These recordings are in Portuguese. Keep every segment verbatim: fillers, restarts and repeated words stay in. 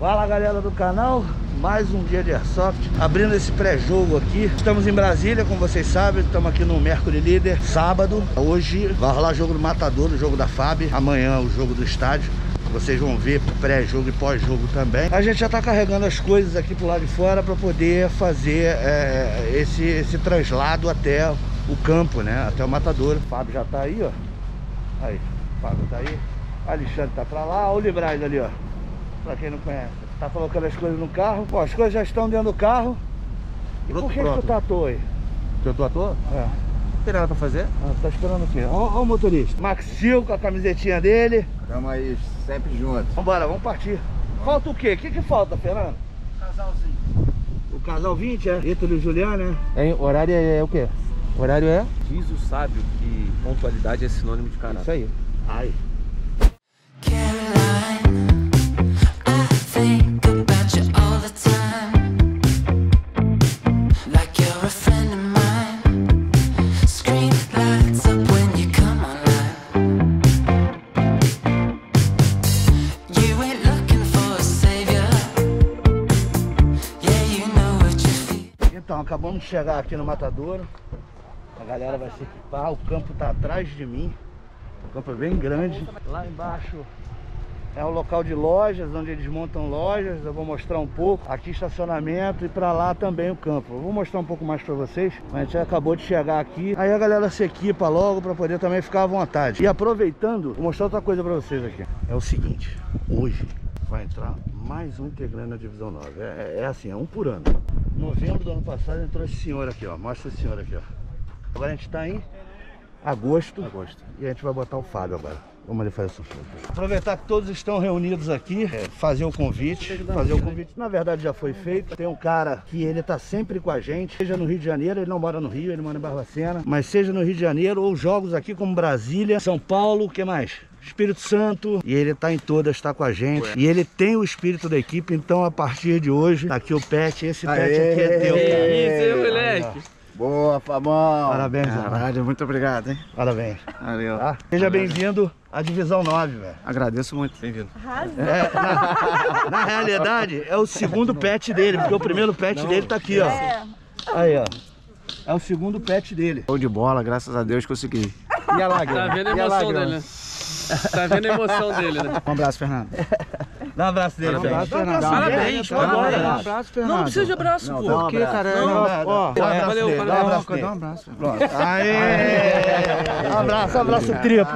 Fala galera do canal, mais um dia de Airsoft, abrindo esse pré-jogo aqui. Estamos em Brasília, como vocês sabem, estamos aqui no Mercury Líder, sábado. Hoje vai rolar jogo do Matador, o jogo da F A B, amanhã o jogo do estádio. Vocês vão ver pré-jogo e pós-jogo também. A gente já está carregando as coisas aqui pro lado de fora para poder fazer é, esse, esse translado até o campo, né? Até o Matador. O Fábio já tá aí, ó. Aí, o Fábio tá aí. O Alexandre tá pra lá. Olha o Libraz ali, ó. Pra quem não conhece. Tá colocando as coisas no carro. Bom, as coisas já estão dentro do carro. E Pronto, por que, pronto. que tu tá à toa aí? Que eu tô à toa? É. Não tem nada pra fazer? Ah, tá esperando o quê? Ó, ó o motorista. Max Steel com a camisetinha dele. Tamo aí sempre juntos. Vambora, vamos partir. Falta o quê? O que que falta, Fernando? Casalzinho. O casal vinte, é? Ítalo e Juliana, né? É, o horário é o quê? O horário é? Diz o sábio que pontualidade é sinônimo de caráter. Isso aí. Ai. Caroline, I think about you all the time, like you're a friend of mine. Screen lights up when you come online. You ain't looking for a savior. Yeah, you know what you feel. Então, acabamos de chegar aqui no Matadouro. A galera vai se equipar. O campo tá atrás de mim. O campo é bem grande. Lá embaixo é um local de lojas, onde eles montam lojas. Eu vou mostrar um pouco. Aqui estacionamento e pra lá também o campo. Eu vou mostrar um pouco mais pra vocês. A gente acabou de chegar aqui. Aí a galera se equipa logo pra poder também ficar à vontade. E aproveitando, vou mostrar outra coisa pra vocês aqui. É o seguinte, hoje vai entrar mais um integrante na Divisão nove. É, é, é assim, é um por ano. Em novembro do ano passado entrou esse senhor aqui, ó. Mostra esse senhor aqui, ó. Agora a gente tá em agosto. Agosto. E a gente vai botar o Fábio agora. Vamos ali fazer essa foto. Aproveitar que todos estão reunidos aqui, é, fazer o convite. Fazer o convite, na verdade já foi feito. Tem um cara que ele tá sempre com a gente. Seja no Rio de Janeiro, ele não mora no Rio, ele mora em Barbacena. Mas seja no Rio de Janeiro ou jogos aqui como Brasília, São Paulo, o que mais? Espírito Santo, e ele tá em todas, tá com a gente. Ué. E ele tem o espírito da equipe, então a partir de hoje, tá aqui o pet, esse pet Aê, aqui é teu, cara. Isso, hein, moleque? Boa, Fabão. Parabéns, irmão. Caralho, muito obrigado, hein? Parabéns. Valeu. Tá? Seja bem-vindo à Divisão nove, velho. Agradeço muito. Bem-vindo. É, na, na realidade, é o segundo pet dele, porque o primeiro pet dele tá aqui, ó. Aí, ó. É o segundo pet dele. Show de bola, graças a Deus consegui. E a lágrima? Tá vendo a E a emoção lágrima? dele, né? Tá vendo a emoção dele, né? Um abraço, Fernando. Dá um abraço dele, Parabéns. Fernando. Fernando. Parabéns, Dá um abraço. parabéns. Dá um abraço, Fernando. Não precisa de abraço, pô. Dá um Por que, abraço. cara? Não, Não, não, ó, dá um abraço valeu, dele, valeu. dá um abraço Dá dele. um abraço. Pronto. Aê! Abraço, abraço triplo.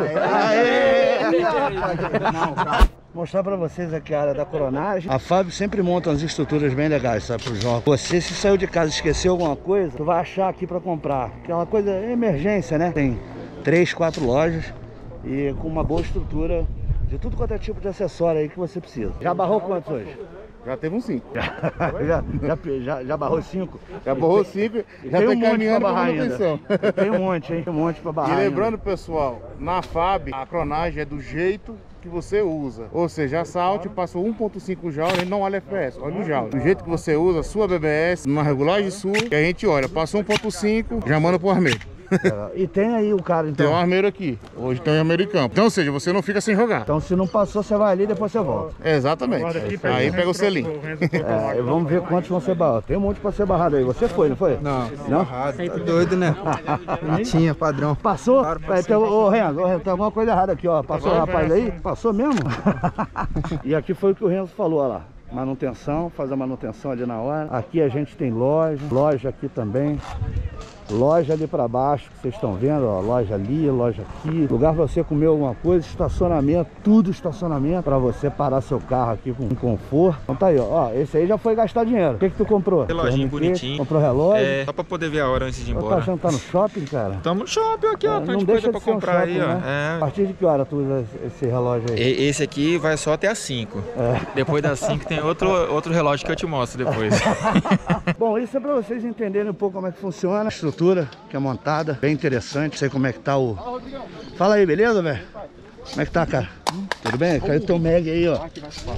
Aê! Mostrar pra vocês aqui a área da coronagem. A Fábio sempre monta umas estruturas bem legais, sabe, pro jogo. Você, se saiu de casa e esqueceu alguma coisa, tu vai achar aqui pra comprar. Aquela coisa, emergência, né? Tem três, quatro lojas e com uma boa estrutura de tudo quanto é tipo de acessório aí que você precisa. Já barrou quantos hoje? Já teve um cinco. já, já, já, já barrou cinco? Já borrou cinco, já Tem tô um monte pra caminhando pra barrar manutenção. ainda. Tem um monte, hein? Tem um monte pra barrar E ainda. lembrando, pessoal, na F A B, a cronagem é do jeito que você usa. Ou seja, a Salt passou um ponto cinco joule, ele não olha F S, olha o joule. Do jeito que você usa, sua B B S, numa regulagem sua, que a gente olha, passou um ponto cinco, já manda pro armeiro. E tem aí o cara, Tem um então. armeiro aqui, hoje tem um armeiro em campo. Então, ou seja, você não fica sem jogar. Então se não passou, você vai ali e depois você volta. Exatamente. Aí pega o selinho. É, vamos ver quantos vão ser barrados. Tem um monte pra ser barrado aí. Você foi, não foi? Não, Não? tá doido, né? Bonitinha, padrão. Passou? Vai, tem, ô, Renzo, ô, Renzo, tem alguma coisa errada aqui, ó. Passou o rapaz aí? Passou mesmo? E aqui foi o que o Renzo falou, ó lá. Manutenção, fazer a manutenção ali na hora. Aqui a gente tem loja, loja aqui também. Loja ali pra baixo, que vocês estão vendo, ó, loja ali, loja aqui. Lugar pra você comer alguma coisa, estacionamento, tudo estacionamento pra você parar seu carro aqui com conforto. Então tá aí, ó, ó, esse aí já foi gastar dinheiro. O que que tu comprou? Reloginho Pergunta aqui, bonitinho. Comprou relógio? É, só pra poder ver a hora antes de ir Tá embora. achando que tá no shopping, cara? Tamo no shopping aqui, ó. É, Tá não de deixa coisa de pra ser um comprar shopping, aí, ó. né? A É. partir de que hora tu usa esse relógio aí? E- Esse aqui vai só até as cinco. É. Depois das cinco tem outro, outro relógio que eu te mostro depois. Bom, isso é pra vocês entenderem um pouco como é que funciona a estrutura que é montada, bem interessante, sei como é que tá o... Fala aí, beleza, velho? Como é que tá, cara? Tudo bem? Caiu teu mag aí, ó.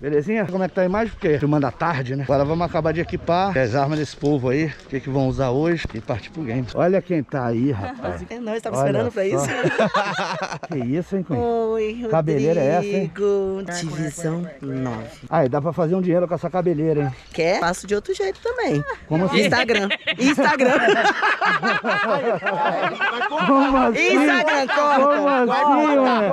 Belezinha? Como é que tá a imagem? Porque filmando à tarde, né? Agora vamos acabar de equipar as armas desse povo aí, o que que vão usar hoje e partir pro game. Olha quem tá aí, rapaz. É, nós estava Olha esperando pra só. isso. Que isso, hein, Cunha? Oi, Rodrigo. Cabeleira é essa, hein? Divisão nove. Aí, dá pra fazer um dinheiro com essa cabeleira, hein? Quer? Faço de outro jeito também. Como assim? Instagram. Instagram. Como assim? Instagram, Como corta. assim, mano?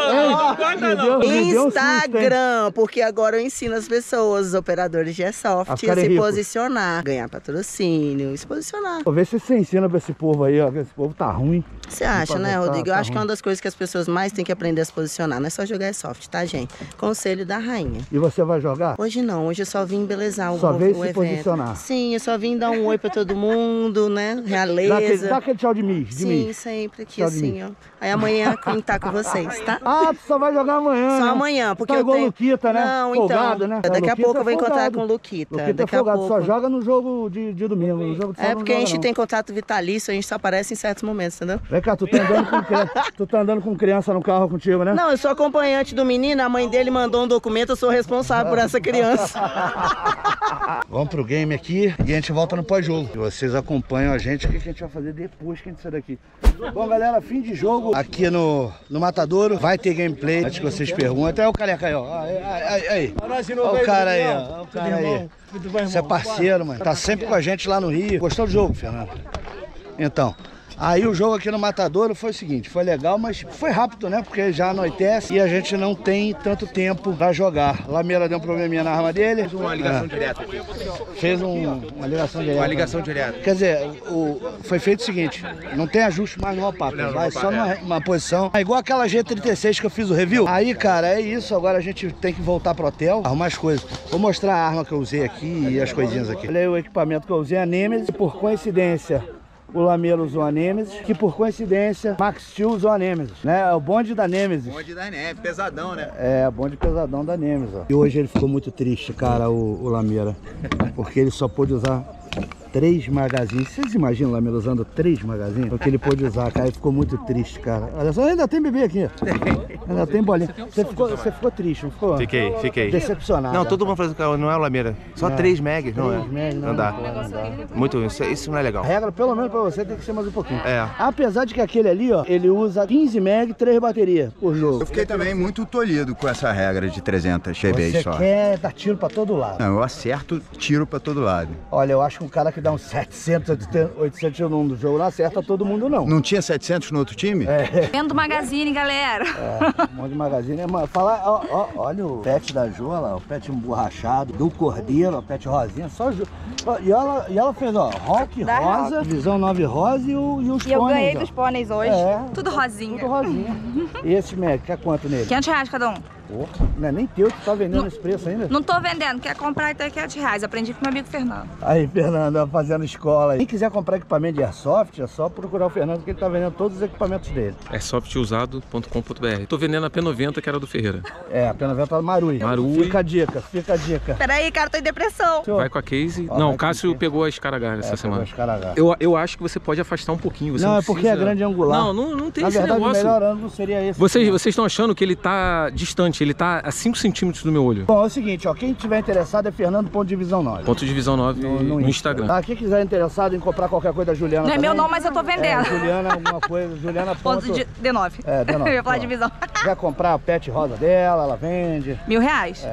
Me deu- me deu um susto, hein? Instagram, porque agora eu ensino as pessoas, os operadores de A Airsoft, a ficarem se ricos. posicionar, ganhar patrocínio, se posicionar. Vou ver se você ensina pra esse povo aí, ó, que esse povo tá ruim. Você acha, né, Tá- Rodrigo? Eu tá acho que é ruim. uma das coisas que as pessoas mais têm que aprender a se posicionar. Não é só jogar Airsoft, tá, gente? Conselho da rainha. E você vai jogar? Hoje não, hoje eu só vim embelezar o, Só o, veio o se evento. posicionar. Sim, eu só vim dar um oi pra todo mundo, né? Dá aquele, Realeza. dá aquele tchau de mim, de Sim, mim. sempre aqui Tchau de assim, ó. Aí amanhã a Queen tá com vocês, tá? Ah, tu só vai jogar amanhã, Só né? amanhã, porque tá eu igual tenho... o Luquita, né? Não, Folgado, então. né? Daqui O a pouco eu vou é encontrar folgado. com o Luquita. Luquita é Daqui a folgado, pouco. só joga no jogo de, de domingo. No jogo de É sábado porque a não gente joga, tem não. contato vitalício, a gente só aparece em certos momentos, entendeu? Vem cá, tu tá andando com criança, tu tá andando com criança no carro contigo, né? Não, eu sou acompanhante do menino, a mãe dele mandou um documento, eu sou responsável por essa criança. Vamos pro game aqui e a gente volta no pós-jogo. E vocês acompanham a gente, o que a gente vai fazer depois que a gente sair daqui. Bom, galera, fim de jogo aqui no, no Matadouro. Vai ter gameplay, antes que vocês perguntem. Olha o careca aí, ó. Aí, aí, aí. Olha o cara aí, ó. Olha o cara aí. Você é parceiro, mano. Tá sempre com a gente lá no Rio. Gostou do jogo, Fernando? Então... Aí o jogo aqui no Matadouro foi o seguinte, foi legal, mas foi rápido, né? Porque já anoitece e a gente não tem tanto tempo pra jogar. Lameira deu um probleminha na arma dele. Fez uma ligação É. direta aqui. Fez um- uma ligação direta. Uma ligação direta. Quer dizer, o, foi feito o seguinte, não tem ajuste manual, papo. Vai só numa uma posição. É igual aquela G trinta e seis que eu fiz o review. Aí, cara, é isso. Agora a gente tem que voltar pro hotel, arrumar as coisas. Vou mostrar a arma que eu usei aqui e as coisinhas aqui. Olha aí o equipamento que eu usei, a Nemesis. Por coincidência... O Lameiro usou a Nemesis, que por coincidência, Max Steel usou a Nemesis, né? É o bonde da Nemesis. Bonde da neve, pesadão, né? É, bonde pesadão da Nemesis, ó. E hoje ele ficou muito triste, cara, o, o Lameira. Porque ele só pôde usar três magazines. Vocês imaginam o Lameira usando três magazines? Porque ele pôde usar, cara, ele ficou muito triste, cara. Olha só, ainda tem bebê aqui. Ainda tem bolinha. Você ficou, você ficou triste, não ficou? Fiquei, fiquei. Decepcionado. Não, todo mundo falando que não é o Lameira. Só É. três megas, não é? Três megas, não, Não dá. não dá, não dá. Muito, isso, isso não é legal. A regra, pelo menos pra você, tem que ser mais um pouquinho. É. Apesar de que aquele ali, ó, ele usa quinze meg e três baterias por jogo. Eu fiquei também muito tolhido com essa regra de trezentas G Bs Você só. quer dar tiro pra todo lado. Não, eu acerto tiro pra todo lado. Olha, eu acho que um cara que dá uns setecentos, oitocentos num do jogo não acerta todo mundo, não. Não tinha setecentos no outro time? É, Vendo magazine, galera. é, um monte de magazine. Mano, falar, ó, ó, olha o pet da Jo, lá, o pet emborrachado, do Cordeiro, o pet rosinha, só Jo. Ó, E ela, e ela fez, ó, rock Da rosa, Rock. visão nove rosa e, o, e os E eu pôneis, ganhei ó. dos pôneis hoje. É. Tudo rosinha. Tudo rosinha. E esse Mac, quer quanto nele? quinhentos reais cada um. Porra, não é nem teu, tu tá vendendo esse preço ainda? Não tô vendendo, quer comprar então é quinhentos reais. Aprendi com meu amigo Fernando. Aí, Fernando, ó, fazendo escola aí. Quem quiser comprar equipamento de Airsoft, é só procurar o Fernando, que ele tá vendendo todos os equipamentos dele. airsoft usado ponto com ponto br. Tô vendendo a P noventa, que era do Ferreira. É, a pena venta Marui. Marui. Fica a dica, fica a dica. Peraí, cara, tô em depressão. Vai com a case. Ó, Não, vai o Cássio com a case. pegou a Scaragar essa É, semana. pegou as caras. Eu, eu acho que você pode afastar um pouquinho. Você Não, não, é porque precisa... é grande angular. Não, não, não tem Na esse verdade, negócio. o melhor ângulo seria esse. Vocês aqui, ó. vocês estão achando que ele tá distante, ele tá a cinco centímetros do meu olho. Bom, é o seguinte, ó, quem tiver interessado é Fernando Ponto Divisão nove. Ponto Divisão nove no, Instagram. Tá, quem quiser interessado em comprar qualquer coisa da Juliana Não é meu também, não, mas eu tô É, vendendo. Juliana, alguma coisa, Juliana Ponto ponto... de D nove. É, D nove. Eu ia falar Ó. divisão. Quer comprar a pet rosa dela, ela vende. Mil reais.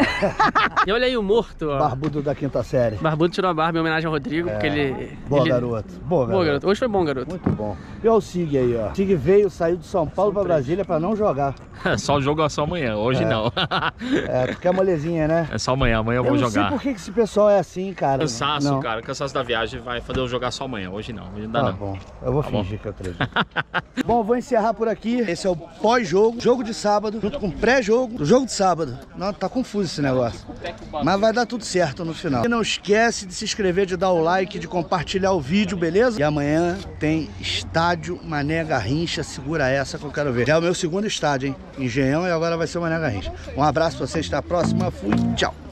E olha aí o morto, ó. Barbudo da quinta série. Barbudo tirou a barba em homenagem ao Rodrigo, porque ele... Boa, ele... garoto. Boa, garoto. Boa, garoto. Hoje foi bom, garoto. Muito bom. E olha o Sig aí, ó. Sig veio, saiu de São Paulo pra Brasília pra não jogar. Só o jogo é só amanhã, hoje É. não. É, tu quer molezinha, né? É só amanhã, amanhã eu vou Eu não jogar. sei por que que esse pessoal é assim, cara. Cansaço, Não. cara. Cansaço da viagem vai fazer eu jogar só amanhã. Hoje não, hoje não dá Tá não. bom, eu vou Tá bom. fingir que eu acredito. Bom, vou encerrar por aqui. Esse é o pós-jogo, jogo de sábado, junto com o pré-jogo do jogo de sábado. Não, tá confuso esse negócio. Mas vai dar tudo certo no final. E não esquece de se inscrever, de dar o like, de compartilhar o vídeo, beleza? E amanhã tem estádio Mané Garrincha. Segura essa que eu quero ver. É o meu segundo estádio, hein? Engenhão, e agora vai ser o Mané Garrincha. Um abraço pra vocês, até a próxima. Fui, tchau.